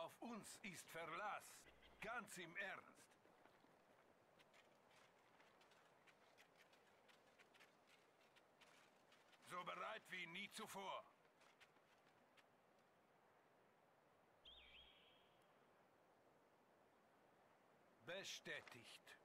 Auf uns ist Verlass. Ganz im Ernst. So bereit wie nie zuvor. Bestätigt.